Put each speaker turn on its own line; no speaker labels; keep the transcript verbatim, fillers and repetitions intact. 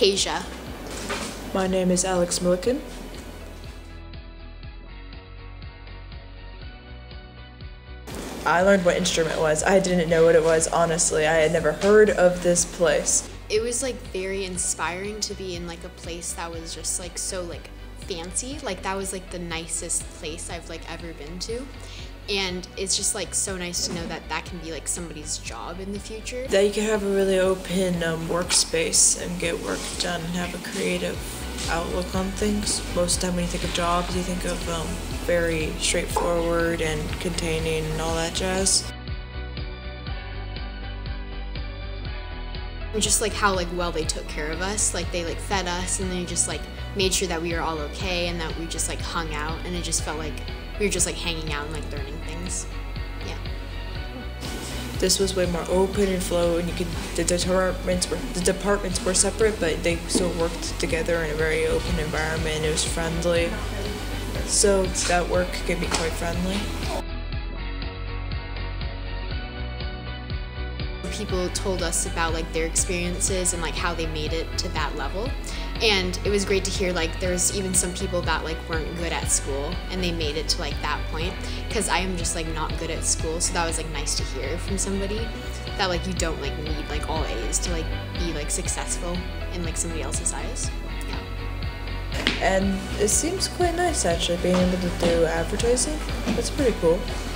Tasia.
My name is Alex Milliken. I learned what instrument was. I didn't know what it was, honestly. I had never heard of this place.
It was like very inspiring to be in like a place that was just like so like fancy. Like that was like the nicest place I've like ever been to. And it's just like so nice to know that that can be like somebody's job in the future.
That you can have a really open um, workspace and get work done and have a creative outlook on things. Most of the time when you think of jobs, you think of um, very straightforward and containing and all that jazz.
Just like how like well they took care of us. Like they like fed us and they just like made sure that we were all okay and that we just like hung out, and it just felt like we were just like hanging out and like learning things. Yeah.
This was way more open and flow, and you could the departments were the departments were separate, but they still worked together in a very open environment. It was friendly, so that work could be quite friendly.
People told us about like their experiences and like how they made it to that level, and it was great to hear like there was even some people that like weren't good at school and they made it to like that point, because I am just like not good at school, so that was like nice to hear from somebody that like you don't like need like all A's to like be like successful in like somebody else's eyes. Yeah.
And it seems quite nice actually being able to do advertising. That's pretty cool.